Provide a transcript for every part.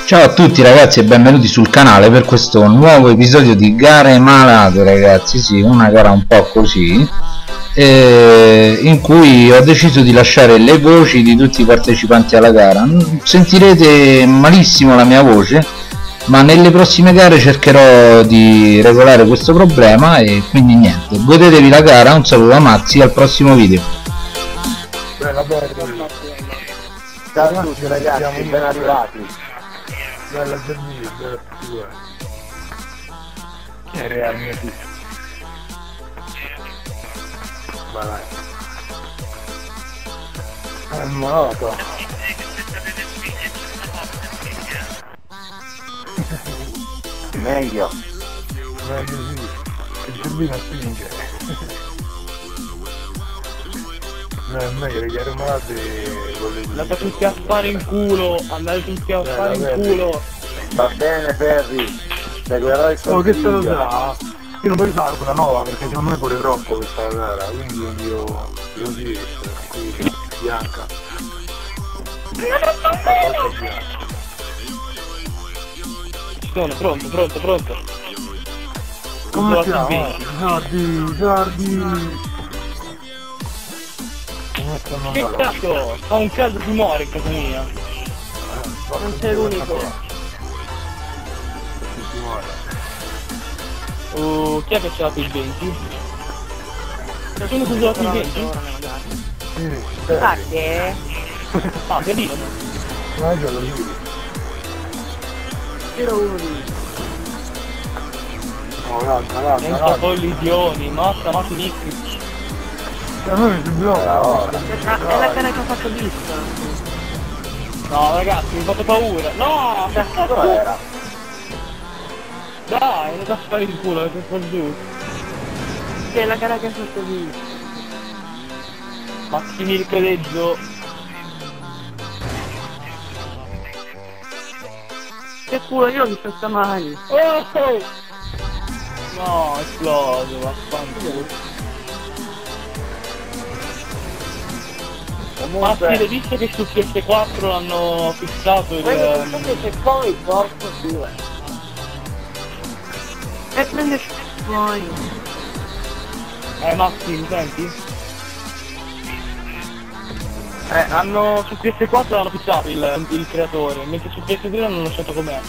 Ciao a tutti ragazzi e benvenuti sul canale per questo nuovo episodio di Gare Malate, ragazzi. Sì, una gara un po' così, in cui ho deciso di lasciare le voci di tutti i partecipanti alla gara. Sentirete malissimo la mia voce, ma nelle prossime gare cercherò di regolare questo problema e quindi niente, godetevi la gara. Un saluto da Mazzi, al prossimo video. Ciao a tutti ragazzi, ben arrivati. Bella Giannini, bella tua. Chi è realmente? Ma dai. È malato. Meglio. Meglio sì. Il Giannino spinge. No, è meglio, le gare malate con le... Andate tutti a fare in culo, andate tutti a fare in culo. Va bene Ferri, seguirò il Oh, che se lo consiglio. sa? Io non voglio fare quella nuova perché secondo me pure troppo questa gara, quindi io sì, qui bianca. Ci sono, pronto. Come Trovati siamo? bene. Giardi. Che cazzo? Fa un caldo si muore in casa mia. Non sei l'unico. Chi è che ce l'ha più il 20? Nessuno che usa più il 20? Perché? Ah, che dico? Ma io lo dico. Tiro uno di Oh, Senza collisioni, mazza Nick. a noi mi blocca. è la cara che ho fatto vista. No ragazzi, mi fate paura. No! Dove era? Dai, non da fare il culo, che fa giù. È la cara che ho fatto vista. Maximiliano. Che culo, io l'ho visto stamani. Oh! No, esploso, vaffanculo. Ma sì, l'hai visto che su PS4 hanno fissato il... Che poi porco due. E prende poi. Maxi, mi senti? Hanno su PS4 hanno fissato il creatore, mentre su PS3 hanno lasciato com'è.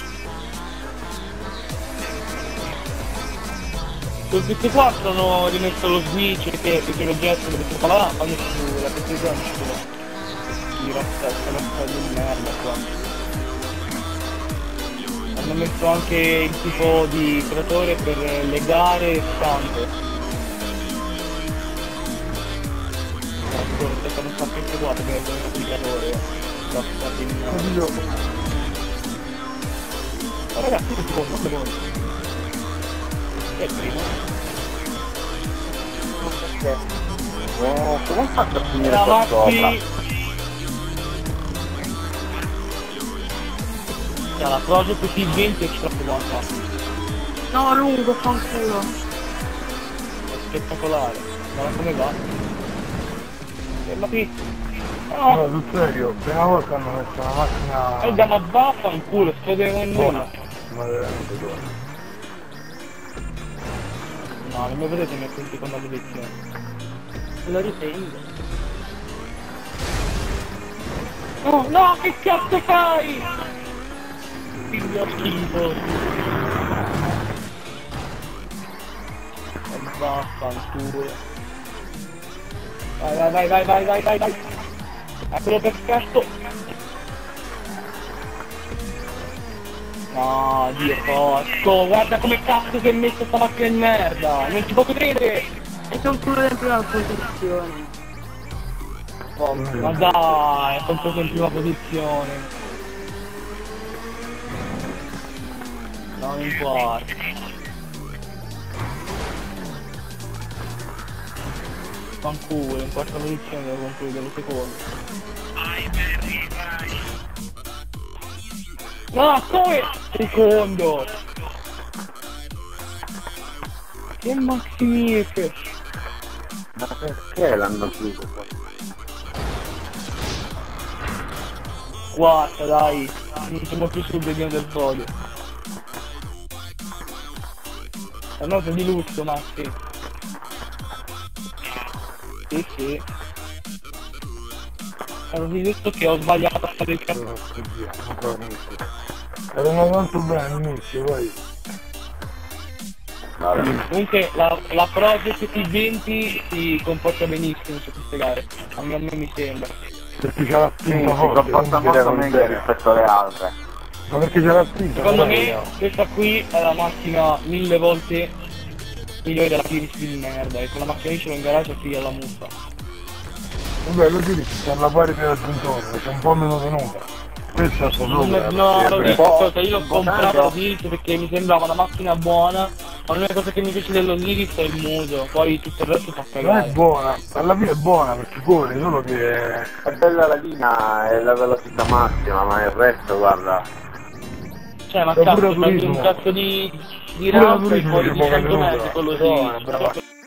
Sul PS4 hanno rimesso lo switch che l'oggetto dove si fa la lampada, sulla PS3 hanno messo di razza di merda qua. Hanno messo anche il tipo di creatore per le gare e stampe. Ecco, non sta PS4 che è il creatore. Ma ragazzi, un secondo. È il primo. Oh, come ho fatto a finire La qua sopra? Maxi. La Project P20 è troppo buona. No, lungo, fanculo. È spettacolare. Guarda come va. Ferma qui. No, No! sul serio, prima volta hanno messo una macchina... Ma vaffanculo, esplode con nulla. Ma veramente buona. No, non mi vedete mettere in seconda posizione. Me lo riprendo. Oh no, che cazzo fai? Figlio schifo. Vaffanculo. Vai. Eccolo perfetto. No, Dio porco, guarda come cazzo si è messo sta macchina di merda, non ci posso credere. E c'è un culo in prima posizione. Oh, ma dai, è compreso in prima posizione. No, non importa. Fanculo, in quarta posizione devo concludere lo secondo. No, come? Secondo! Che Maximiliano! Ma perché l'hanno chiuso qua? Guarda, dai. non siamo più sul vedino del podio. La nota di lusso, Massi. Sì, sì. Ero di lusso che ho sbagliato a fare il cazzo. Erano tanto bene all'inizio, poi... Comunque la Project T20 si comporta benissimo su queste gare, a me mi sembra. Perché c'è la Sì, spinta si forte, comporta quindi molto devono meglio dire. rispetto alle altre. Ma perché c'è la spinta? Secondo non è me che- questa qui è la macchina 1000 volte migliore della Iris di merda, e con la macchina lì ce l'ho in garage e figlia la muffa. Vabbè, lo dici, sta alla pari per aggiuntore, c'è un po' meno tenuta. Questa sta sopra. No, lo dico po', cosa, io l'ho comprata l'Osiris perché mi sembrava una macchina buona, ma l'unica cosa che mi piace dell'Osiris è il muso, poi tutto il resto fa Non è cagare. buona, alla fine è buona perché corre, solo che... È bella la linea e la velocità massima, ma il resto, guarda... Cioè, ma Pure cazzo, la prendi un turismo. cazzo di Pure la rampa e turismo poi c'è di poca 100 metri tenuta. con No, è brava. l'Osiris.